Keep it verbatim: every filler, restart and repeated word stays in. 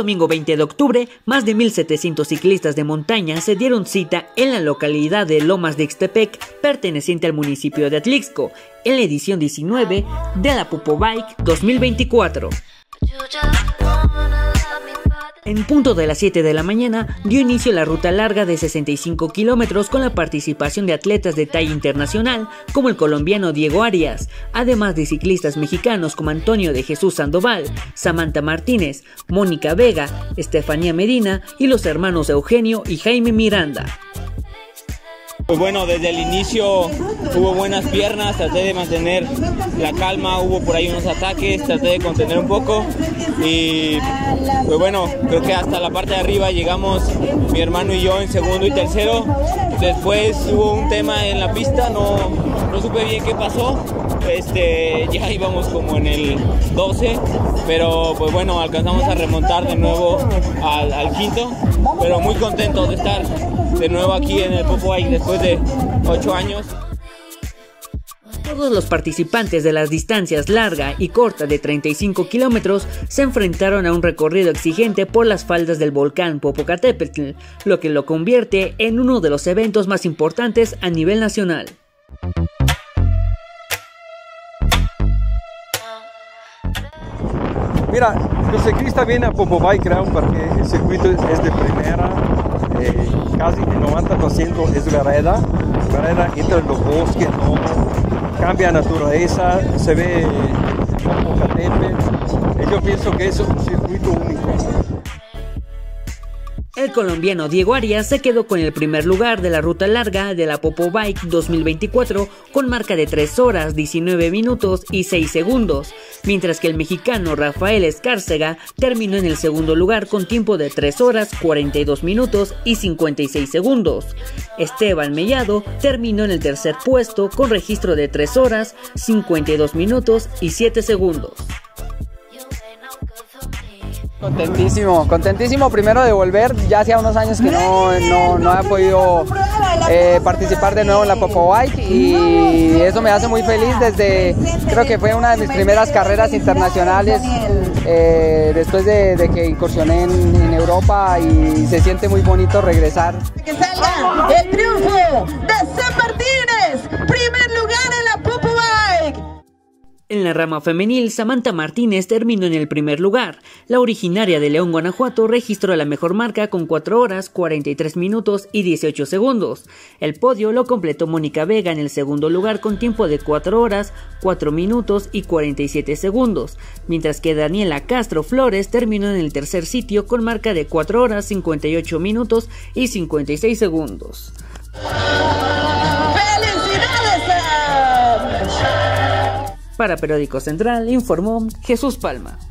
domingo veinte de octubre, más de mil setecientos ciclistas de montaña se dieron cita en la localidad de Lomas de Ixtepec, perteneciente al municipio de Atlixco, en la edición diecinueve de la Popobike dos mil veinticuatro. En punto de las siete de la mañana dio inicio la ruta larga de sesenta y cinco kilómetros con la participación de atletas de talla internacional como el colombiano Diego Arias, además de ciclistas mexicanos como Antonio de Jesús Sandoval, Samantha Martínez, Mónica Vega, Estefanía Medina y los hermanos Eugenio y Jaime Miranda. Pues bueno, desde el inicio hubo buenas piernas, traté de mantener la calma, hubo por ahí unos ataques, traté de contener un poco y pues bueno, creo que hasta la parte de arriba llegamos mi hermano y yo en segundo y tercero. Después hubo un tema en la pista, no, no supe bien qué pasó, este, ya íbamos como en el doce, pero pues bueno, alcanzamos a remontar de nuevo al, al quinto, pero muy contentos de estar de nuevo aquí en el Popobike después de ocho años. Todos los participantes de las distancias larga y corta de treinta y cinco kilómetros se enfrentaron a un recorrido exigente por las faldas del volcán Popocatépetl, lo que lo convierte en uno de los eventos más importantes a nivel nacional. Mira, el ciclista viene a Popobike, creo, porque el circuito es de primera, eh, casi el noventa por ciento es vereda, vereda entre los bosques, no cambia naturaleza, se ve Popocatépetl. Yo pienso que es un circuito único. El colombiano Diego Arias se quedó con el primer lugar de la ruta larga de la Popobike dos mil veinticuatro con marca de tres horas, diecinueve minutos y seis segundos, mientras que el mexicano Rafael Escárcega terminó en el segundo lugar con tiempo de tres horas, cuarenta y dos minutos y cincuenta y seis segundos. Esteban Mellado terminó en el tercer puesto con registro de tres horas, cincuenta y dos minutos y siete segundos. Contentísimo, contentísimo primero de volver, ya hacía unos años que no, no, no había podido eh, participar de nuevo en la Popobike y eso me hace muy feliz desde, creo que fue una de mis primeras carreras internacionales eh, después de, de que incursioné en, en Europa y se siente muy bonito regresar. Que salga el triunfo de San Martínez, primer lugar en la Popobike. En la rama femenil, Samantha Martínez terminó en el primer lugar. La originaria de León, Guanajuato, registró la mejor marca con cuatro horas, cuarenta y tres minutos y dieciocho segundos. El podio lo completó Mónica Vega en el segundo lugar con tiempo de cuatro horas, cuatro minutos y cuarenta y siete segundos, mientras que Daniela Castro Flores terminó en el tercer sitio con marca de cuatro horas, cincuenta y ocho minutos y cincuenta y seis segundos. Para Periódico Central informó Jesús Palma.